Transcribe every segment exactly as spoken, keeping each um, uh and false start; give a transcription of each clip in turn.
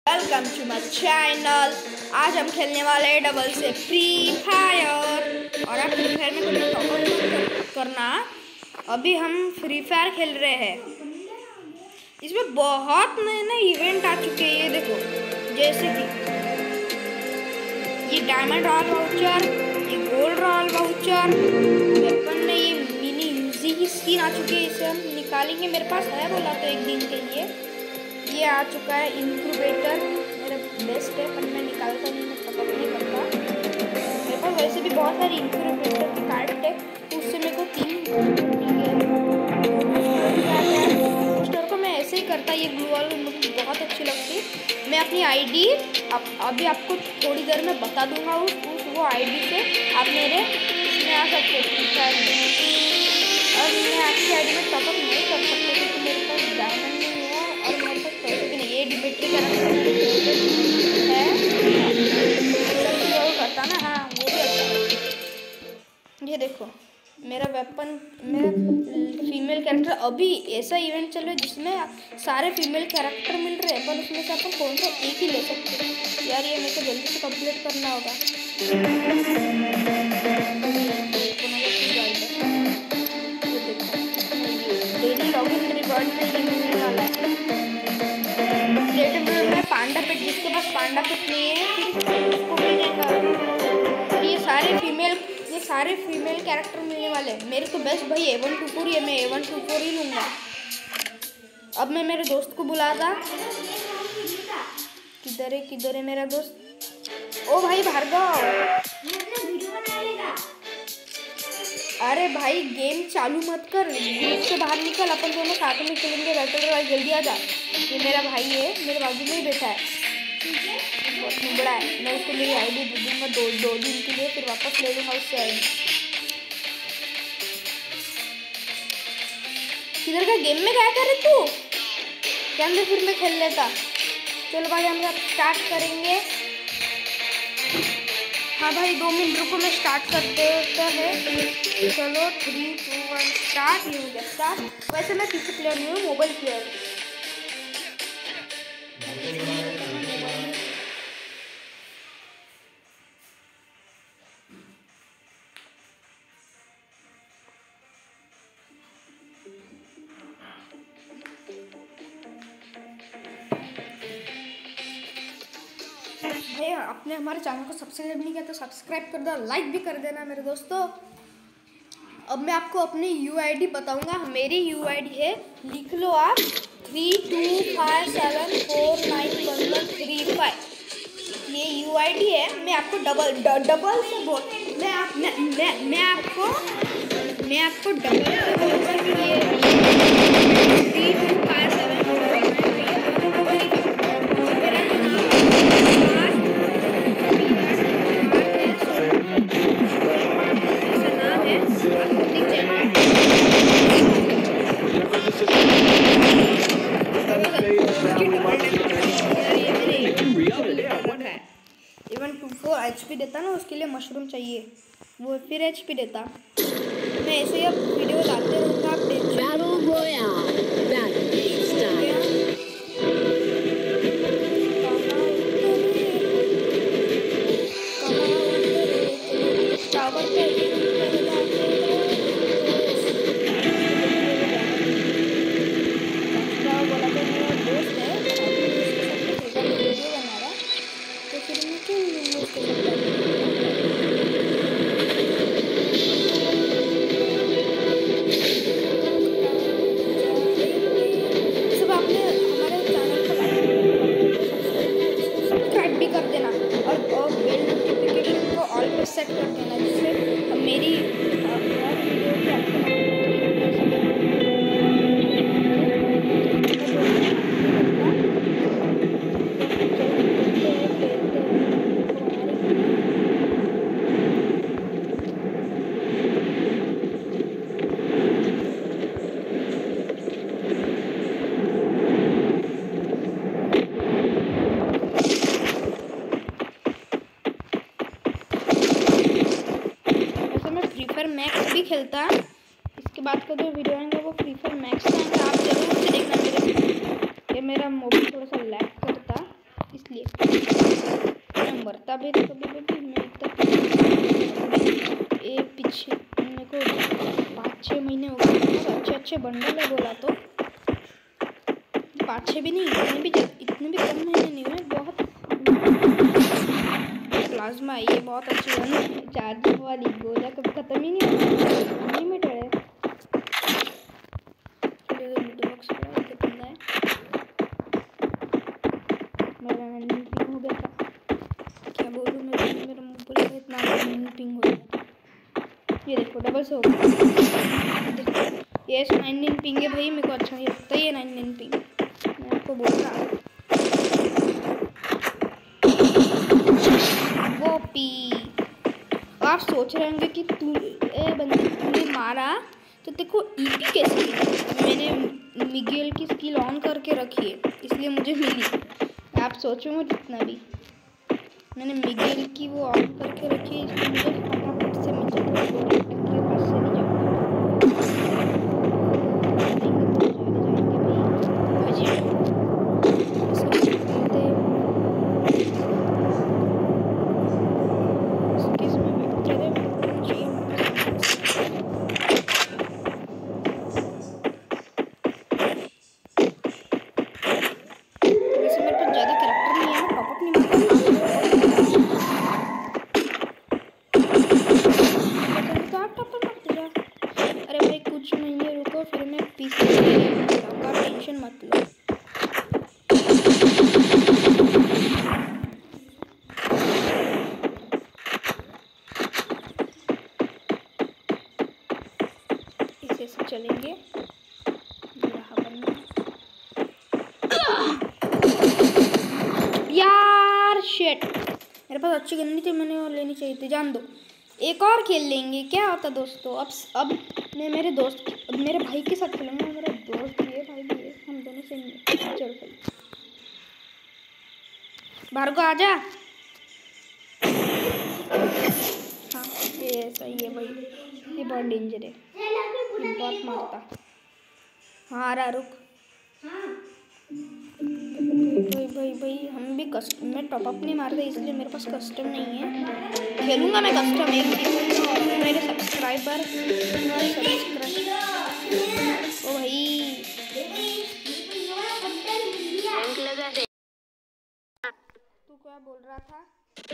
Welcome to my channel. आज हम खेलने वाले हैं डबल से फ्री फायर। और आप फ्री फायर में कभी टॉप करना। अभी हम फ्री फायर खेल रहे हैं। इसमें बहुत नए नए इवेंट आ चुके हैं। ये देखो, जैसे कि ये डायमंड रॉयल वाउचर, ये गोल्ड रॉयल वाउचर, वेपन में ये मिनी यूजी की स्किन आ चुकी है। इसे हम निकालेंगे, मेरे पास है बोला तो एक दिन के लिए। ये आ चुका है इंक्यूबेटर, मेरा बेस्ट है पर मैं निकालता नहीं, मैं पकड़ नहीं करता। मेरे पास वैसे भी बहुत सारी इंक्यूबेटर की कार्ड है, तो उससे मेरे को तीन पोस्टर को मैं ऐसे ही करता। ये ग्लू वाल मुझे बहुत अच्छी लगती। मैं अपनी आईडी अब अभी आपको थोड़ी देर में बता दूंगा। उस, उस वो आईडी से आप मेरे इसमें आ सकते हैं। और मैं आपकी आईडी में टॉपअप नहीं कर सकता क्योंकि मेरे पास डायमंड नहीं है और मेरे पास पैसे भी नहीं। ये डिमिट्री कैरेक्टर है, वो करता ना। हाँ, वो भी अच्छा। ये देखो मेरा वेपन, मेरा फीमेल कैरेक्टर। अभी ऐसा इवेंट चल रहा है जिसमें सारे फीमेल कैरेक्टर मिल रहे हैं, पर उसमें से अपन कौन सा एक ही ले सकते हैं। यार ये मेरे को जल्दी से कंप्लीट करना होगा। डेली लॉगिन रिवॉर्ड में ये मिलने वाला है। में पांडा पेट, जिसके पास पांडा पेट नहीं है फिर उसको मिलेगा। और ये सारे फीमेल ये सारे फीमेल कैरेक्टर मिलने वाले हैं। मेरे तो बेस्ट भाई ए वन टू फोर ही है, मैं ए वन टू फोर ही लूँगा। अब मैं मेरे दोस्त को बुलाता। किधर है किधर है मेरा दोस्त? ओ भाई भार्गव, अरे भाई गेम चालू मत कर, ग्रुप से बाहर निकल, अपन दोनों साथ में खेलेंगे बैटल रॉयल। जल्दी आ जा। ये मेरा भाई है, मेरे बाजू में ही बैठा है, बहुत नुबड़ा है। मैं उसको मेरी आईडी दे दूँगा दो दो दिन के लिए, फिर वापस ले लूँगा उससे आईडी। किधर का गेम में क्या करे तू? क्या अंदर फिर मैं खेल लेता। चलो भाई हम सब स्टार्ट करेंगे। हाँ भाई दो मिनट रुको, मैं स्टार्ट कर देता है। चलो थ्री टू वन स्टार्ट। ये हो गया स्टार्ट। वैसे मैं पीसी प्लेयर नहीं हूँ, मोबाइल प्लेयर। भाई आपने हमारे चैनल को सब्सक्राइब नहीं किया तो सब्सक्राइब कर दो, लाइक भी कर देना मेरे दोस्तों। अब मैं आपको अपनी यू आई डी बताऊंगा। मेरी यू आई डी है, लिख लो आप, three two five seven four nine one one three five. ये यू आई डी है। मैं आपको डबल डबल से बोल मैं आप मैं मैं मैं आपको मैं आपको डबल से बोलूँगा कि ये three two five seven four even two four H P देता ना, उसके लिए मशरूम चाहिए, वो फिर एच पी देता। मैं ऐसे ही अब वीडियो डालते रहूँगा। आप सेट कर देना, जिससे मेरी वीडियो की आपको मैक्स भी खेलता। इसके बाद का जो वीडियो आएंगे वो फ्री फायर मैक्स आएंगे, आप जरूर से देखना। मेरे ये मेरा मोबाइल थोड़ा सा लैग करता। इसलिए मैं मरता भी नहीं कभी कभी। मैं इतना ए पीछे मेरे को पाँच छः महीने हो गए, बहुत अच्छे अच्छे बंडल है बोला तो पाँच छः भी नहीं, इतने भी इतने भी कम महीने नहीं हुए, बहुत प्लाज्मा ये बहुत अच्छी है। चार्जिंग वाली गोला कभी खत्म ही नहीं होता, अनलिमिटेड है। मेरा रनिंग पिंग हो गया था, क्या बोलूँ मैं, मेरा मोबाइल का इतना रनिंग पिंग हो गया था। ये देखो डबल से हो गया, ये नाइन नाइन पिंग है भाई, मेरे को अच्छा नहीं लगता ये नाइन नाइन पिंग, मैं आपको बोल रहा। वो पी आप सोच रहे होंगे कि तू ए बंदे तूने मारा तो देखो ईपी कैसे, मैंने मिगेल की स्किल ऑन करके रखी है इसलिए मुझे मिली। आप सोचो मत जितना भी, मैंने मिगेल की वो ऑन करके रखी है इसलिए मुझे फटाफट से मिल जाता है, के पास से नहीं जाऊँगा चलेंगे। यार शिट, मेरे पास अच्छी गन नहीं थी, मैंने और लेनी चाहिए थी। जान दो, एक और खेल लेंगे, क्या होता दोस्तों। अब अब मैं मेरे दोस्त अब मेरे भाई के साथ खेलूंगा, मेरा दोस्त भी है भाई भी है, हम दोनों से चल भाई। भार्गव आजा। हाँ ये सही है भाई, ये बहुत डेंजर है, ये बहुत मारता। हाँ आ रहा, रुक। भाई भाई भाई हम भी कस्ट मैं टॉपअप नहीं मारता इसलिए मेरे पास कस्टम नहीं है, खेलूंगा मैं कस्टम एक दिन। मेरे सब्सक्राइबर ओ भाई तू क्या बोल रहा था।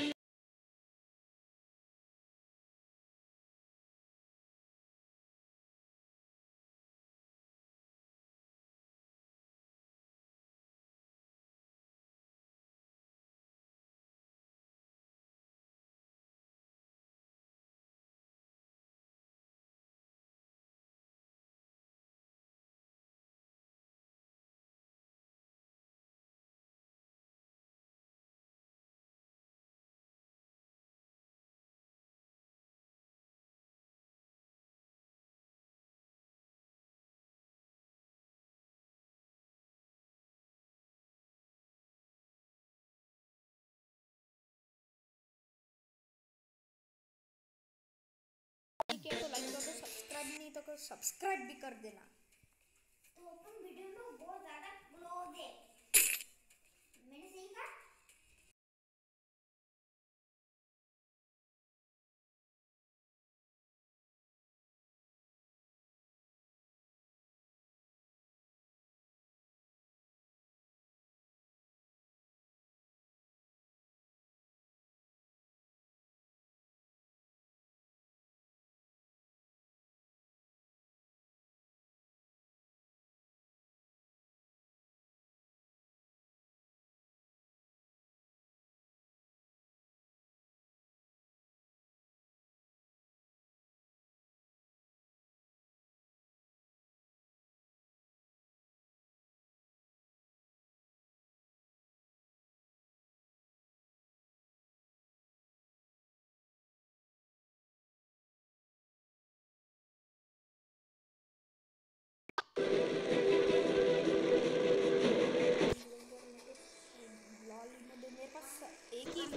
ठीक है तो लाइक कर दो, सब्सक्राइब नहीं तो सब्सक्राइब भी कर देना। तो अपन वीडियो में बहुत ज़्यादा क्लोज है, मैंने सही कहा। मेरे पास एक ही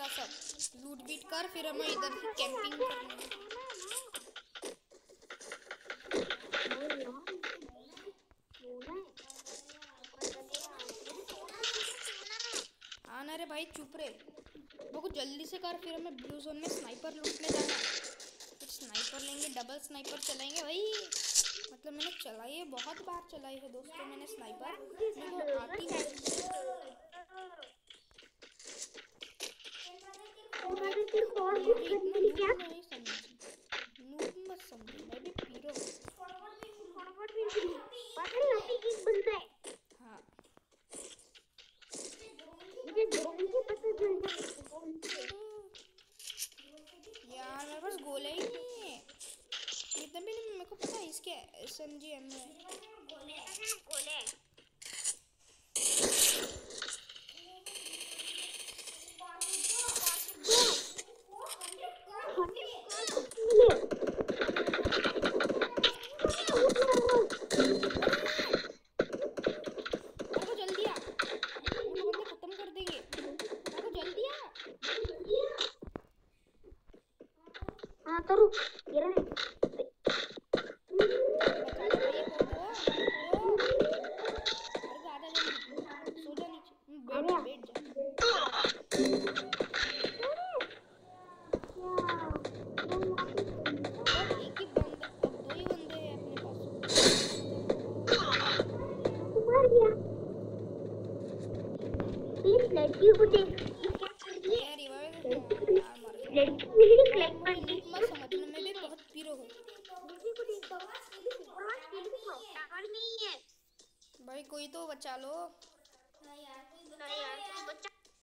तेरा सब लूट बीट कर, फिर हमें इधर की कैंपिंग करनी। आना रे भाई, चुप रे, बहुत जल्दी से कर, फिर हमें ब्लू जोन में स्नाइपर लूटने जाना है। फिर स्नाइपर लेंगे, डबल स्नाइपर चलाएंगे भाई। मतलब मैंने चलाई है, बहुत बार चलाई है दोस्तों मैंने स्नाइपर, मेरे को आती है। इतना नूब नहीं समझी, नूब मत समझो, मैं भी पीरो हूँ। हाँ यार मेरे पास गोले ही नहीं है, इतना भी नहीं, मेरे को पता है इसके एस एम जी एम है। जल्दी आ, वो तो बंदे खत्म कर देंगे, जल्दी आ। हाँ तो रुक ये रहे। बचा ले भाई को, को, को। अरे तो आजा जल्दी, सो जा नीचे, बैठ जा बैठ जा। बस एक ही बंदा, अब दो ही बंदे हैं अपने पास। मर गया। प्लीज लड़की को देख क्या कर रही है। यार रिवाइव यार मर गया। लड़की मेरी फ्लैग मुझे पर नीक मत समझना, मैं भी बहुत पीरो हूँ। लड़की को देख बाबा, टावर नहीं है भाई कोई तो बचा लो। नहीं यार कोई बच्चा।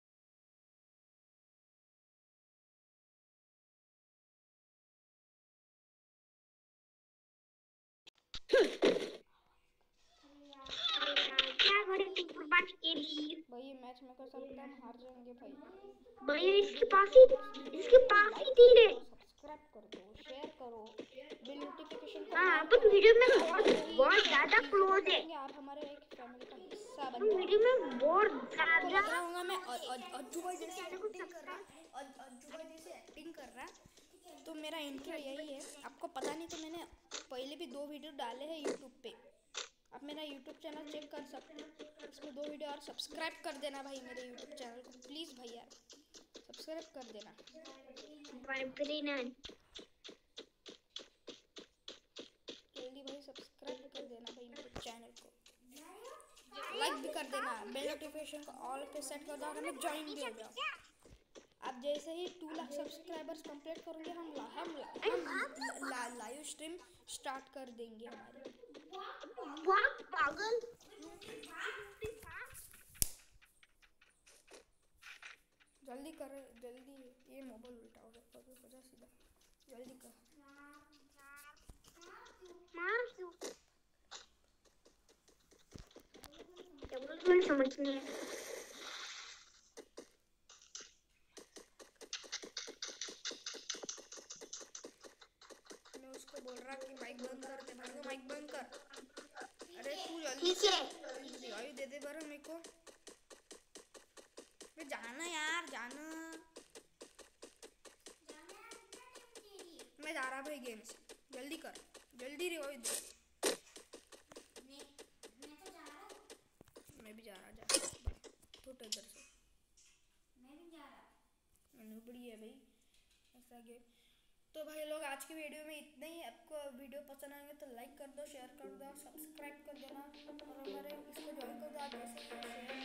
क्या करे तू बर्बाद के लिए। भाई ये मैच में कैसा लगता है, हम हार जाएंगे भाई। भाई इसके पास ही इसके पास ही तीर है। सब्सक्राइब कर दो, शेयर करो, बिल नोटिफिकेशन को हाँ ऑन अपन करो। वीडियो में बहुत बहुत ज्यादा क्लोज है। आप हमारे एक फैमिली का हिस्सा अपन बन वीडियो में बहुत आपको ज्यादा। लग रहा होगा मैं अज्जू भाई जैसे एक्टिंग कर रहा अज्जू भाई जैसे एक्टिंग कर रहा तो मेरा इंट्रो यही है। आपको पता नहीं तो मैंने पहले भी दो वीडियो डाले हैं यूट्यूब पे, आप मेरा यूट्यूब चैनल चेक कर सकते हैं। इसमें दो वीडियो और सब्सक्राइब कर देना भाई मेरे यूट्यूब चैनल को, प्लीज़ भैया सब्सक्राइब कर देना। जल्दी भाई सब्सक्राइब कर देना भाई मेरे चैनल को, लाइक भी कर देना, बेल नोटिफिकेशन को ऑल पे सेट कर दो और हमें ज्वाइन भी हो जाओ। आप जैसे ही टू लाख सब्सक्राइबर्स कंप्लीट करोगे हम ला, हम, ला, हम ला, लाइव स्ट्रीम स्टार्ट कर देंगे हमारी। पागल जल्दी कर, जल्दी, ये मोबाइल उल्टा हो गया, हो जा सीधा, जल्दी कर। मार क्यों डबल समझ नहीं है। मैं उसको बोल रहा कि माइक बंद कर दे, भाई को माइक बंद कर। अरे तू जल्दी ठीक है रिवाइव दे दे बार मेरे को, मैं जाना यार जाना, मैं जा रहा भाई गेम से, जल्दी कर, जल्दी रिवाइव दे। मैं भी जा रहा, जा फुट इधर से, मैं भी जा रहा, मैंने बड़ी है भाई ऐसा गेम। तो भाई लोग आज की वीडियो में इतना ही। आपको वीडियो पसंद आएंगे तो लाइक कर दो, शेयर कर दो, सब्सक्राइब कर देना और हमारे इसको ज्वाइन कर दो। आप जैसे